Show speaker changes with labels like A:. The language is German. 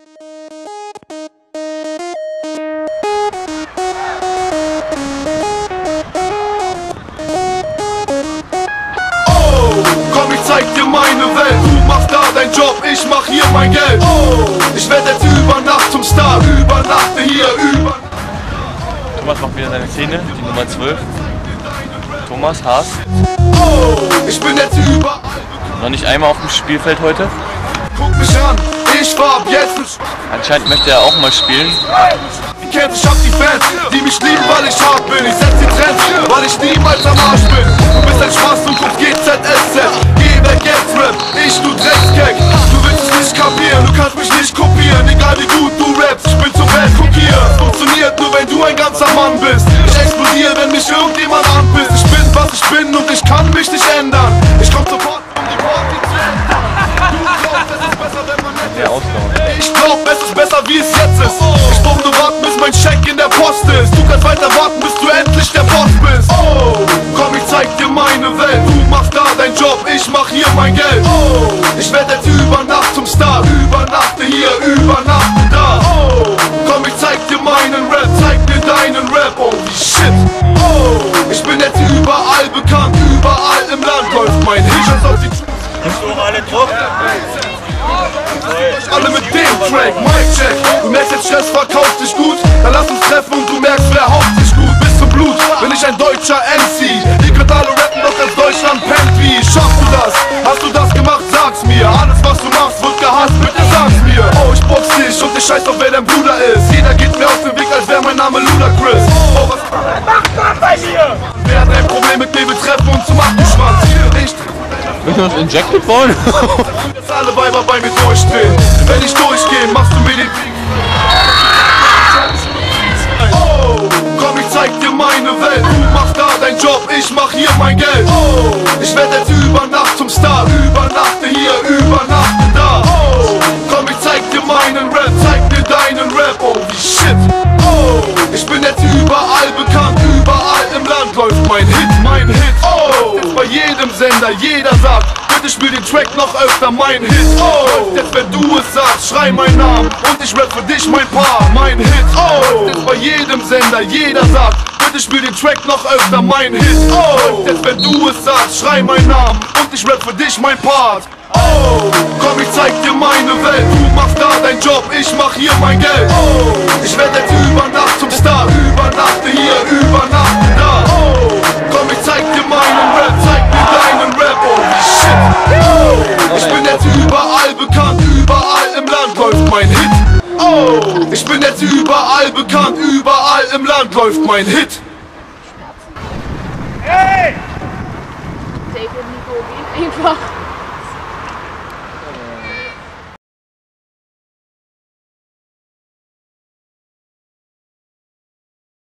A: Komm, ich zeig dir meine Welt. Du machst da deinen Job, ich mach hier mein Geld. Ich werde jetzt über Nacht zum Star. Übernachte hier, über.
B: Thomas macht wieder seine Szene, die Nummer 12. Thomas Haas.
A: Ich bin jetzt überall.
B: Noch nicht einmal auf dem Spielfeld heute.
A: Guck mich an, ich war ab jetzt nicht.
B: Anscheinend möchte er auch mal spielen.
A: Ich hab die Fans, die mich lieben, weil ich hart bin. Ich setz die Trends, weil ich niemals am Arsch bin. Du bist ein Spaß und guckst GZSZ. Geh weg jetzt, Rap, ich du Drecksgag. Du willst es nicht kapieren, du kannst mich nicht kopieren. Egal wie gut du rappst, ich bin zum Welt, guck hier. Funktioniert nur, wenn du ein ganzer Mann bist. Ich explodiere, wenn mich irgendjemand anpisst. Ich bin, was ich bin und ich kann mich nicht ändern. Ich komm zur Party, um die Party zu ändern. Du glaubst, es ist besser, wenn man nett ist. Ich glaub, es ist besser, wie es jetzt ist. Ich brauch nur warten, bis mein Scheck in der Post ist. Du kannst weiter warten, bis du endlich der Boss bist. Komm, ich zeig dir meine Welt. Du machst da deinen Job, ich mach hier mein Geld. Ich werd jetzt über Nacht zum Star. Übernachte hier, übernachte da. Komm, ich zeig dir meinen Rap, zeig mir deinen Rap. Oh, wie shit. Ich bin jetzt überall bekannt, überall im Land läuft mein Hit.
C: Hast du alle Druck?
A: Alle mit dem Track, Mic Check. Du merkst jetzt, Stress verkauft dich gut. Dann lass uns treffen und du merkst, wer haut dich gut. Bis zum Blut bin ich ein deutscher MC. Ihr könnt alle rappen, doch ganz Deutschland pennt wie. Schaffst du das? Hast du das gemacht? Sag's mir. Alles was du machst wird gehasst, bitte sag's mir. Oh, ich box dich und ich scheiß auf wer dein Bruder ist. Jeder geht mir aus dem Weg, als wär mein Name Ludacris. Oh, was macht man bei mir? Wer hat ein Problem mit mir betreffen und zum Achtenschwanz? Nicht.
B: Willst du uns injected wollen?
A: Dass alle Weiber bei mir durchdrehen. Wenn ich durchgehe, machst du mir den Weg. Komm, ich zeig dir meine Welt. Du machst da deinen Job, ich mach hier mein Geld. Ich werd jetzt über Nacht zum Star. Übernachte hier, übernachte da. Komm, ich zeig dir meinen Rap, zeig mir deinen Rap. Oh, wie shit. Ich bin jetzt überall bekannt, überall im Land läuft mein Hit, mein Hit. Jetzt bei jedem Sender, jeder sagt, bitte spiel den Track noch öfter, mein Hit. Jetzt wenn du es sagst, schrei meinen Namen und ich rap für dich mein Paar, mein Hit. Jetzt bei jedem Sender, jeder sagt, bitte spiel den Track noch öfter, mein Hit. Jetzt wenn du es sagst, schrei meinen Namen und ich rap für dich mein Part. Komm, ich zeig dir meine Welt. Du machst da deinen Job, ich mach hier mein Geld. Ich werd jetzt über Nacht zum Star. Übernachte hier, übernachte da. Komm, ich zeig dir meinen Rap, zeig mir deinen Rap. Oh, wie shit. Ich bin jetzt überall bekannt, überall im Land läuft mein Hit. Ich bin jetzt überall bekannt, überall im Land läuft mein Hit.
D: Hey! David Nico, einfach.